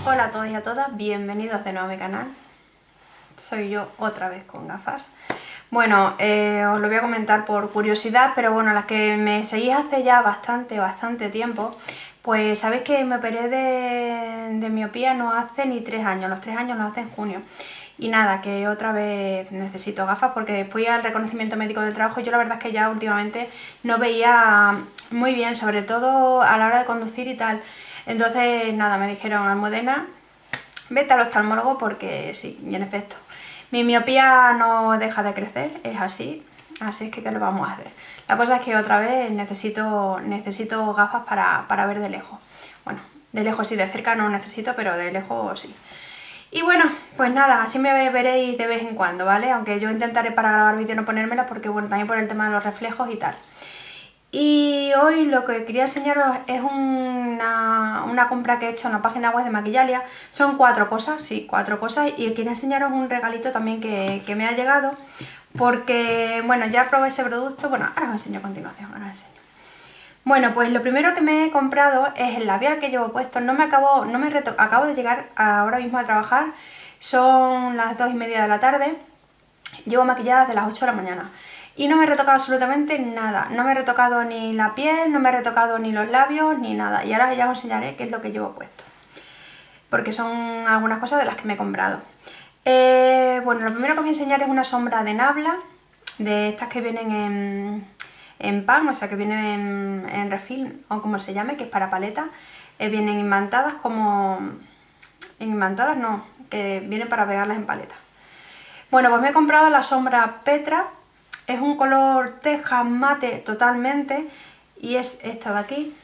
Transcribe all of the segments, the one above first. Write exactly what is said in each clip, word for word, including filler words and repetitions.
Hola a todos y a todas, bienvenidos de nuevo a mi canal. Soy yo otra vez con gafas. Bueno, eh, os lo voy a comentar por curiosidad, pero bueno, las que me seguís hace ya bastante, bastante tiempo, pues sabéis que me operé de, de miopía no hace ni tres años, los tres años los hace en junio. Y nada, que otra vez necesito gafas porque fui al reconocimiento médico del trabajo y yo la verdad es que ya últimamente no veía muy bien, sobre todo a la hora de conducir y tal. Entonces nada, me dijeron, Almudena, vete al oftalmólogo porque sí, y en efecto, mi miopía no deja de crecer, es así, así es que ¿qué le vamos a hacer? La cosa es que otra vez necesito, necesito gafas para, para ver de lejos. Bueno, de lejos sí, de cerca no necesito, pero de lejos sí. Y bueno, pues nada, así me veréis de vez en cuando, ¿vale? Aunque yo intentaré para grabar vídeo no ponérmelas porque, bueno, también por el tema de los reflejos y tal. Y hoy lo que quería enseñaros es una, una compra que he hecho en la página web de Maquillalia. Son cuatro cosas, sí, cuatro cosas. Y quería enseñaros un regalito también que, que me ha llegado. Porque, bueno, ya probé ese producto. Bueno, ahora os enseño a continuación, ahora os enseño. Bueno, pues lo primero que me he comprado es el labial que llevo puesto. No me acabo, no me reto, acabo de llegar ahora mismo a trabajar. Son las dos y media de la tarde. Llevo maquillada desde las ocho de la mañana. Y no me he retocado absolutamente nada, no me he retocado ni la piel, no me he retocado ni los labios, ni nada. Y ahora ya os enseñaré qué es lo que llevo puesto, porque son algunas cosas de las que me he comprado. Eh, bueno, lo primero que os voy a enseñar es una sombra de Nabla, de estas que vienen en, en pan, o sea que vienen en, en refill, o como se llame, que es para paleta. Eh, vienen imantadas como... imantadas no, que vienen para pegarlas en paleta. Bueno, pues me he comprado la sombra Petra. Es un color teja mate totalmente y es esta de aquí,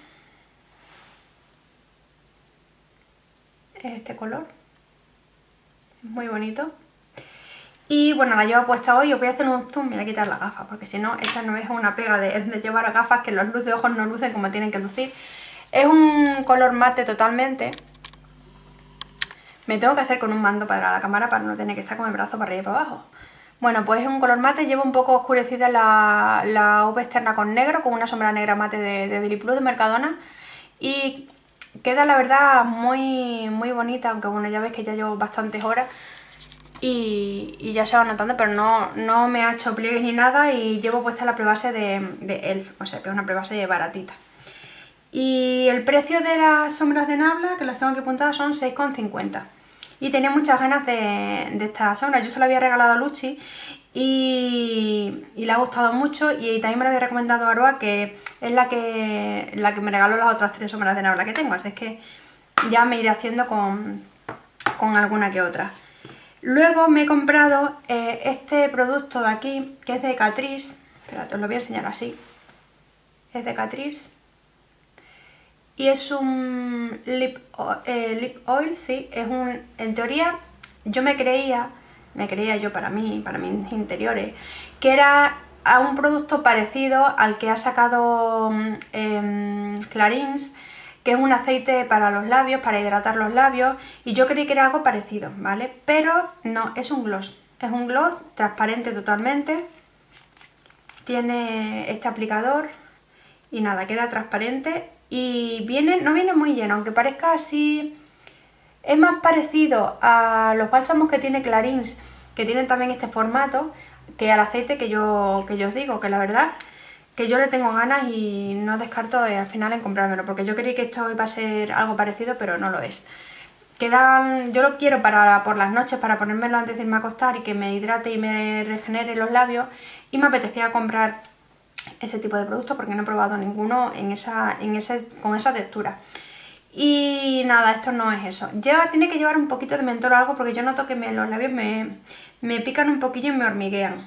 es este color, muy bonito. Y bueno, la llevo puesta hoy, os voy a hacer un zoom, me voy a quitar las gafas porque si no, esta no es una pega de, de llevar gafas que los luz de ojos no lucen como tienen que lucir. Es un color mate totalmente. Me tengo que hacer con un mando para la cámara para no tener que estar con el brazo para arriba y para abajo. Bueno, pues es un color mate, llevo un poco oscurecida la, la uve externa con negro, con una sombra negra mate de, de Deli Plus de Mercadona. Y queda la verdad muy, muy bonita, aunque bueno, ya veis que ya llevo bastantes horas y, y ya se va notando, pero no, no me ha hecho pliegues ni nada y llevo puesta la prebase de, de E L F, o sea que es una prebase baratita. Y el precio de las sombras de Nabla, que las tengo aquí apuntadas, son seis con cincuenta. Y tenía muchas ganas de, de esta sombra. Yo se la había regalado a Luchi y, y le ha gustado mucho. Y también me la había recomendado a Aroa, que es la que, la que me regaló las otras tres sombras de Nabla que tengo. Así es que ya me iré haciendo con, con alguna que otra. Luego me he comprado eh, este producto de aquí, que es de Catrice. Espérate, os lo voy a enseñar así. Es de Catrice. Y es un lip, eh, lip oil, sí, es un, en teoría, yo me creía, me creía yo para mí, para mis interiores, que era a un producto parecido al que ha sacado eh, Clarins, que es un aceite para los labios, para hidratar los labios, y yo creí que era algo parecido, ¿vale? Pero no, es un gloss, es un gloss transparente totalmente, tiene este aplicador y nada, queda transparente. Y viene, no viene muy lleno, aunque parezca así, es más parecido a los bálsamos que tiene Clarins, que tienen también este formato, que al aceite que yo, que yo os digo, que la verdad que yo le tengo ganas y no descarto eh, al final en comprármelo, porque yo creí que esto iba a ser algo parecido, pero no lo es. Quedan, yo lo quiero para por las noches, para ponérmelo antes de irme a acostar y que me hidrate y me regenere los labios, y me apetecía comprar ese tipo de producto porque no he probado ninguno en esa, en ese, con esa textura. Y nada, esto no es eso. Lleva, tiene que llevar un poquito de mentol o algo porque yo noto que me, los labios me, me pican un poquillo y me hormiguean.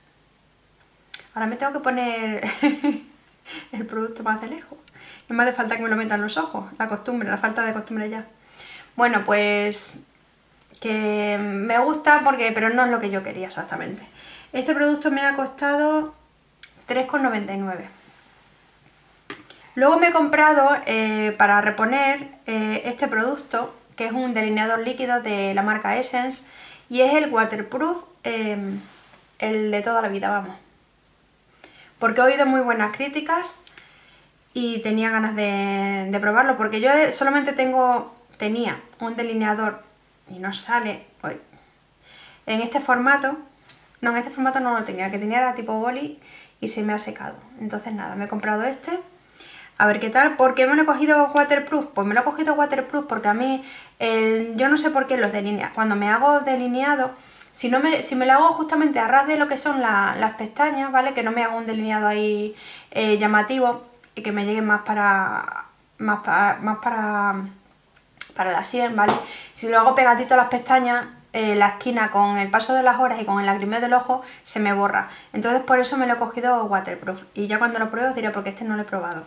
Ahora me tengo que poner el producto más de lejos. No me hace falta que me lo metan los ojos, la costumbre, la falta de costumbre ya. Bueno, pues que me gusta porque, pero no es lo que yo quería exactamente. Este producto me ha costado tres con noventa y nueve. Luego me he comprado eh, para reponer eh, este producto, que es un delineador líquido de la marca Essence, y es el Waterproof, eh, el de toda la vida, vamos. Porque he oído muy buenas críticas y tenía ganas de, de probarlo, porque yo solamente tengo tenía un delineador y no sale hoy en este formato. No, en este formato no lo tenía, que tenía era tipo boli y se me ha secado. Entonces nada, me he comprado este. A ver qué tal. ¿Por qué me lo he cogido waterproof? Pues me lo he cogido waterproof porque a mí, el, yo no sé por qué los delineados, cuando me hago delineado, si, no me, si me lo hago justamente a ras de lo que son la, las pestañas, ¿vale? Que no me hago un delineado ahí eh, llamativo y que me llegue más para, más para, más para, para la sien, ¿vale? Si lo hago pegadito a las pestañas, eh, la esquina con el paso de las horas y con el lagrimeo del ojo se me borra. Entonces por eso me lo he cogido waterproof. Y ya cuando lo pruebe os diré porque este no lo he probado.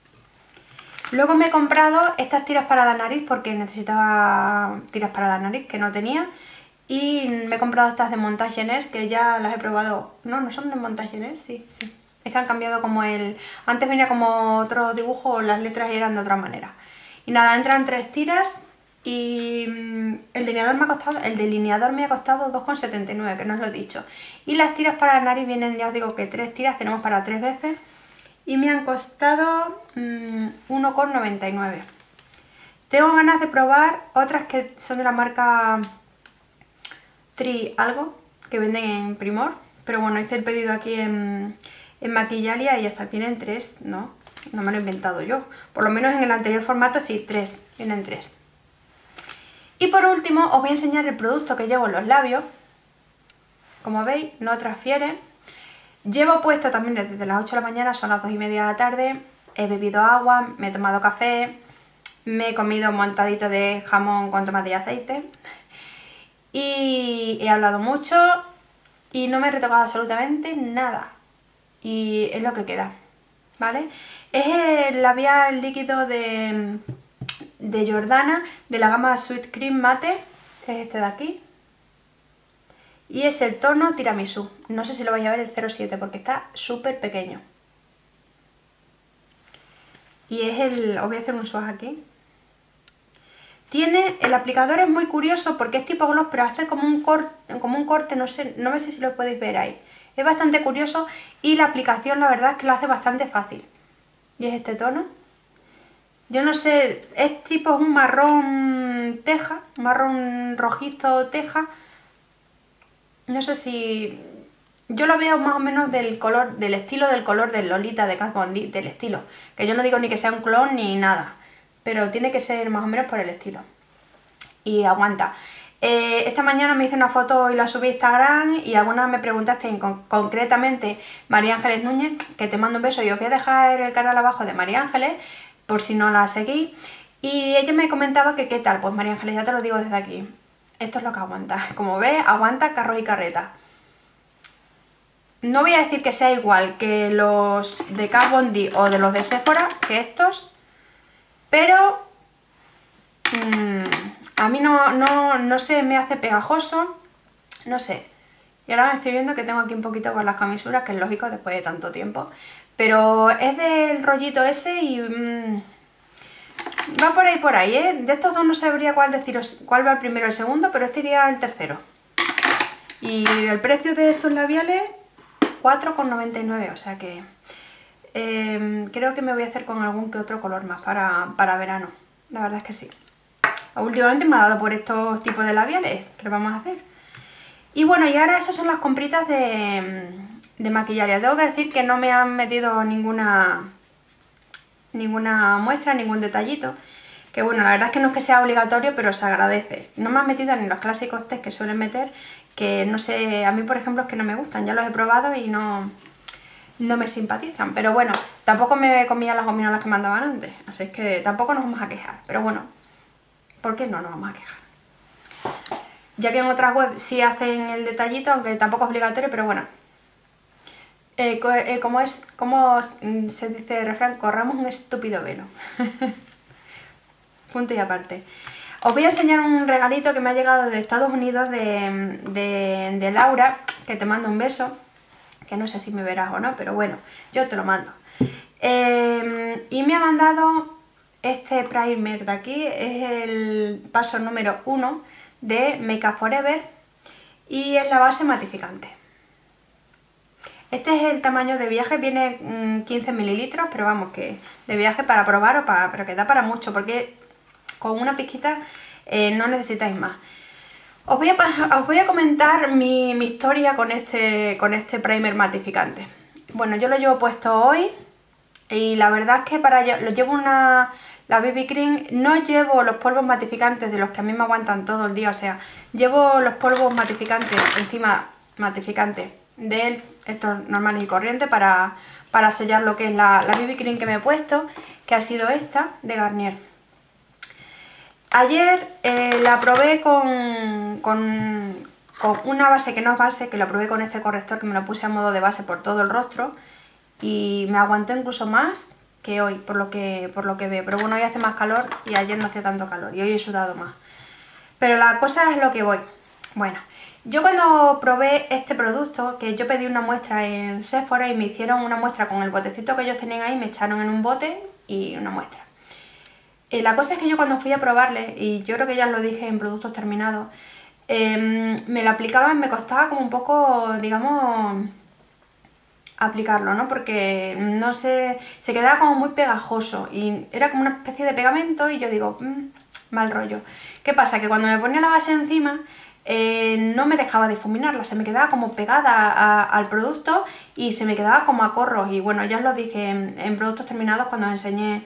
Luego me he comprado estas tiras para la nariz porque necesitaba tiras para la nariz que no tenía. Y me he comprado estas de Montage Jeunesse que ya las he probado. No, no son de Montage Jeunesse, sí, sí. Es que han cambiado como el... Antes venía como otro dibujo, las letras eran de otra manera. Y nada, entran tres tiras y el delineador me ha costado, el delineador me ha costado dos con setenta y nueve, que no os lo he dicho. Y las tiras para la nariz vienen, ya os digo que tres tiras, tenemos para tres veces. Y me han costado mmm, uno con noventa y nueve. Tengo ganas de probar otras que son de la marca Tri algo, que venden en Primor. Pero bueno, hice el pedido aquí en, en Maquillalia y ya está, vienen tres, ¿no? No me lo he inventado yo. Por lo menos en el anterior formato sí, tres, vienen tres. Y por último os voy a enseñar el producto que llevo en los labios. Como veis, no transfiere. Llevo puesto también desde las ocho de la mañana, son las dos y media de la tarde. He bebido agua, me he tomado café, me he comido un montadito de jamón con tomate y aceite. Y he hablado mucho y no me he retocado absolutamente nada. Y es lo que queda, ¿vale? Es el labial líquido de, de Jordana, de la gama Sweet Cream Mate, que es este de aquí. Y es el tono tiramisú. No sé si lo vais a ver el cero siete porque está súper pequeño. Y es el... Os voy a hacer un swatch aquí. Tiene... El aplicador es muy curioso porque es tipo gloss, pero hace como un corte, como un corte, no sé, no sé si lo podéis ver ahí. Es bastante curioso y la aplicación la verdad es que lo hace bastante fácil. Y es este tono. Yo no sé, es tipo un marrón teja, marrón rojizo teja. No sé si... Yo lo veo más o menos del color, del estilo del color del Lolita de Kat Von D, del estilo. Que yo no digo ni que sea un clon ni nada, pero tiene que ser más o menos por el estilo. Y aguanta. Eh, esta mañana me hice una foto y la subí a Instagram y algunas me preguntaste, con, concretamente María Ángeles Núñez, que te mando un beso y os voy a dejar el canal abajo de María Ángeles, por si no la seguís. Y ella me comentaba que qué tal, pues María Ángeles, ya te lo digo desde aquí. Esto es lo que aguanta. Como ves, aguanta carros y carretas. No voy a decir que sea igual que los de Kat Von D o de los de Sephora, que estos, pero mmm, a mí no, no, no se me hace pegajoso, no sé. Y ahora me estoy viendo que tengo aquí un poquito por las camisuras, que es lógico después de tanto tiempo. Pero es del rollito ese y mmm, va por ahí por ahí, ¿eh? De estos dos no sabría cuál deciros, cuál va el primero o el segundo, pero este iría el tercero. Y el precio de estos labiales, cuatro con noventa y nueve, o sea que eh, creo que me voy a hacer con algún que otro color más para, para verano. La verdad es que sí. Últimamente me ha dado por estos tipos de labiales, ¿qué lo vamos a hacer? Y bueno, y ahora esas son las compritas de, de Maquillalia. Tengo que decir que no me han metido ninguna, ninguna muestra, ningún detallito. Que bueno, la verdad es que no es que sea obligatorio, pero se agradece. No me han metido ni los clásicos test que suelen meter, que no sé, a mí por ejemplo es que no me gustan. Ya los he probado y no, no me simpatizan. Pero bueno, tampoco me comía las gominolas que me mandaban antes. Así es que tampoco nos vamos a quejar. Pero bueno, ¿por qué no nos vamos a quejar? Ya que en otras webs sí hacen el detallito, aunque tampoco es obligatorio, pero bueno. Eh, co eh, como es, como se dice el refrán, corramos un estúpido velo. Punto y aparte. Os voy a enseñar un regalito que me ha llegado de Estados Unidos de, de, de Laura, que te mando un beso, que no sé si me verás o no, pero bueno, yo te lo mando. Eh, y me ha mandado este primer de aquí, es el paso número uno de Make Up For Ever y es la base matificante. Este es el tamaño de viaje, viene mmm, quince mililitros, pero vamos, que de viaje para probar o para, pero que da para mucho, porque con una pizquita eh, no necesitáis más. Os voy a, os voy a comentar mi, mi historia con este, con este primer matificante. Bueno, yo lo llevo puesto hoy y la verdad es que para lo llevo una... La B B Cream, no llevo los polvos matificantes de los que a mí me aguantan todo el día, o sea, llevo los polvos matificantes encima, matificantes de él, estos normales y corrientes, para, para sellar lo que es la, la B B Cream que me he puesto, que ha sido esta, de Garnier. Ayer eh, la probé con, con, con una base que no es base, que la probé con este corrector, que me lo puse a modo de base por todo el rostro, y me aguantó incluso más que hoy, por lo que, por lo que veo. Pero bueno, hoy hace más calor y ayer no hacía tanto calor y hoy he sudado más. Pero la cosa es lo que voy. Bueno, yo cuando probé este producto, que yo pedí una muestra en Sephora y me hicieron una muestra con el botecito que ellos tenían ahí, me echaron en un bote y una muestra. Eh, la cosa es que yo cuando fui a probarle, y yo creo que ya os lo dije en productos terminados, eh, me lo aplicaban, me costaba como un poco, digamos... aplicarlo, ¿no? Porque no sé, se quedaba como muy pegajoso y era como una especie de pegamento y yo digo, mmm, mal rollo. ¿Qué pasa? Que cuando me ponía la base encima eh, no me dejaba difuminarla, se me quedaba como pegada a, al producto y se me quedaba como a corros. Y bueno, ya os lo dije en, en productos terminados cuando os enseñé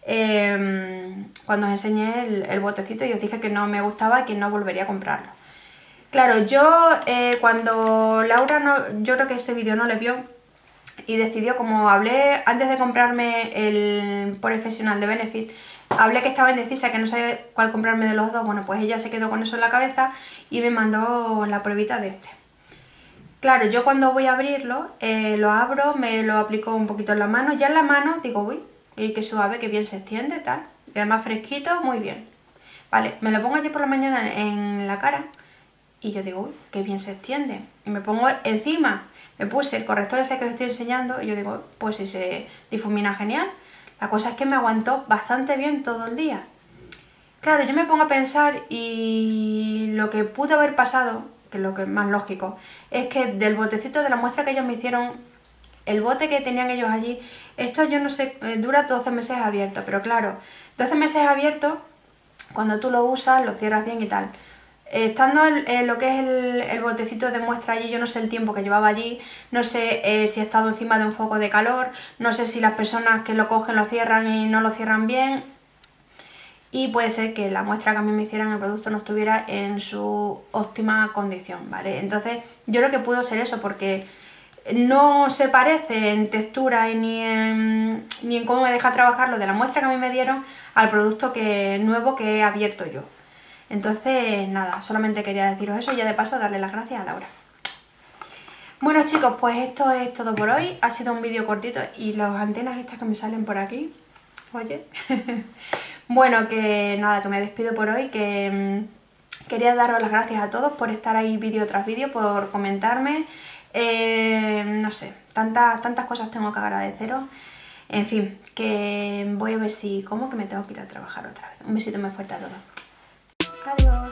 eh, cuando os enseñé el, el botecito y os dije que no me gustaba y que no volvería a comprarlo. Claro, yo eh, cuando Laura, no, yo creo que ese vídeo no le vio, y decidió, como hablé antes de comprarme el profesional de Benefit, hablé que estaba indecisa, que no sabía cuál comprarme de los dos. Bueno, pues ella se quedó con eso en la cabeza y me mandó la pruebita de este. Claro, yo cuando voy a abrirlo, eh, lo abro, me lo aplico un poquito en la mano, ya en la mano digo, uy, qué suave, que bien se extiende, tal, y además fresquito, muy bien. Vale, me lo pongo ayer por la mañana en la cara y yo digo, uy, qué bien se extiende, y me pongo encima. Me puse el corrector ese que os estoy enseñando y yo digo, pues si se difumina genial. La cosa es que me aguantó bastante bien todo el día. Claro, yo me pongo a pensar y lo que pudo haber pasado, que es lo que es más lógico, es que del botecito de la muestra que ellos me hicieron, el bote que tenían ellos allí, esto yo no sé, dura doce meses abierto, pero claro, doce meses abierto, cuando tú lo usas, lo cierras bien y tal. Estando en, en lo que es el, el botecito de muestra allí, yo no sé el tiempo que llevaba allí, no sé eh, si he estado encima de un foco de calor, no sé si las personas que lo cogen lo cierran y no lo cierran bien, y puede ser que la muestra que a mí me hicieran el producto no estuviera en su óptima condición, ¿vale? Entonces yo creo que pudo ser eso, porque no se parece en textura y ni en, ni en cómo me deja trabajar lo de la muestra que a mí me dieron al producto que, nuevo que he abierto yo. Entonces, nada, solamente quería deciros eso y ya de paso darle las gracias a Laura. Bueno chicos, pues esto es todo por hoy. Ha sido un vídeo cortito y las antenas estas que me salen por aquí, oye. Bueno, que nada, que me despido por hoy, que mmm, quería daros las gracias a todos por estar ahí vídeo tras vídeo, por comentarme. Eh, no sé, tantas, tantas cosas tengo que agradeceros. En fin, que voy a ver si como que me tengo que ir a trabajar otra vez. Un besito muy fuerte a todos. Adiós.